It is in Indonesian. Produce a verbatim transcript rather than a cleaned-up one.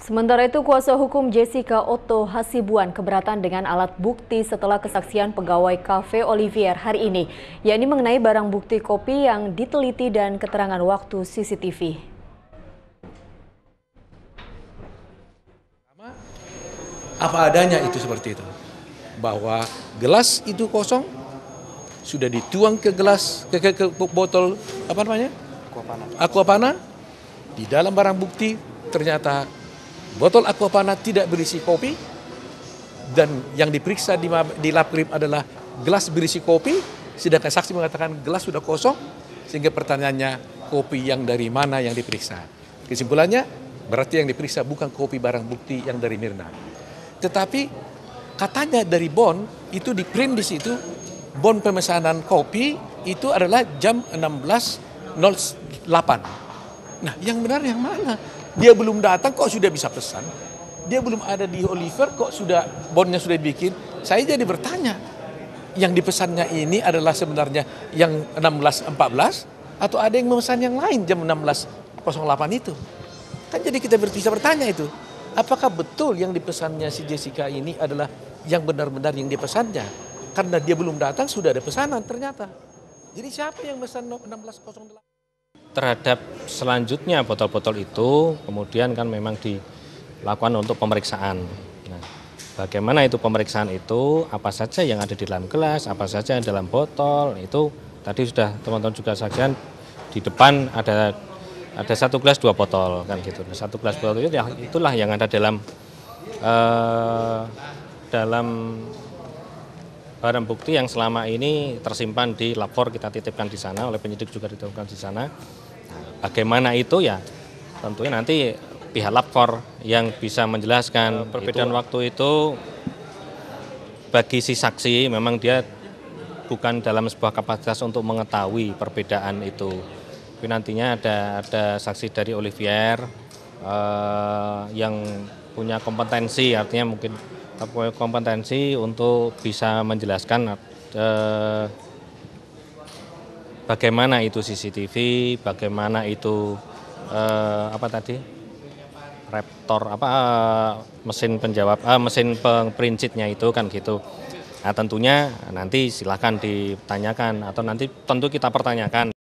Sementara itu, kuasa hukum Jessica Otto Hasibuan keberatan dengan alat bukti setelah kesaksian pegawai Cafe Olivier hari ini, yakni mengenai barang bukti kopi yang diteliti dan keterangan waktu C C T V. Apa adanya itu seperti itu, bahwa gelas itu kosong, sudah dituang ke gelas, ke, ke, ke botol apa namanya? Aquapana. Aquapana. Di dalam barang bukti ternyata botol Aquapana tidak berisi kopi, dan yang diperiksa di, di Lapkrim adalah gelas berisi kopi, sedangkan saksi mengatakan gelas sudah kosong, sehingga pertanyaannya kopi yang dari mana yang diperiksa. Kesimpulannya berarti yang diperiksa bukan kopi barang bukti yang dari Mirna. Tetapi katanya dari Bon itu di print di situ, Bon pemesanan kopi itu adalah jam enam belas nol delapan. Nah, yang benar yang mana? Dia belum datang kok sudah bisa pesan. Dia belum ada di Olivier kok sudah bonnya sudah dibikin. Saya jadi bertanya, yang dipesannya ini adalah sebenarnya yang enam belas empat belas atau ada yang memesan yang lain jam enam belas nol delapan itu? Kan jadi kita bisa bertanya itu. Apakah betul yang dipesannya si Jessica ini adalah yang benar-benar yang dipesannya? Karena dia belum datang sudah ada pesanan ternyata. Jadi siapa yang pesan enam belas nol delapan? Terhadap selanjutnya botol-botol itu kemudian kan memang dilakukan untuk pemeriksaan. Nah, bagaimana itu pemeriksaan itu, apa saja yang ada di dalam gelas, apa saja yang dalam botol, itu tadi sudah teman-teman juga saksikan di depan ada ada satu gelas dua botol kan gitu. Satu gelas botol itu ya, itulah yang ada dalam eh, dalam barang bukti yang selama ini tersimpan di lapor, kita titipkan di sana, oleh penyidik juga dititipkan di sana. Nah, bagaimana itu ya tentunya nanti pihak lapor yang bisa menjelaskan. Perbedaan itu, waktu itu bagi si saksi memang dia bukan dalam sebuah kapasitas untuk mengetahui perbedaan itu. Tapi nantinya ada ada saksi dari Olivier eh, yang punya kompetensi, artinya mungkin kompetensi untuk bisa menjelaskan eh, bagaimana itu C C T V, bagaimana itu eh, apa tadi Raptor apa eh, mesin penjawab, eh, mesin penprincitnya itu kan gitu. Nah tentunya nanti silakan ditanyakan atau nanti tentu kita pertanyakan.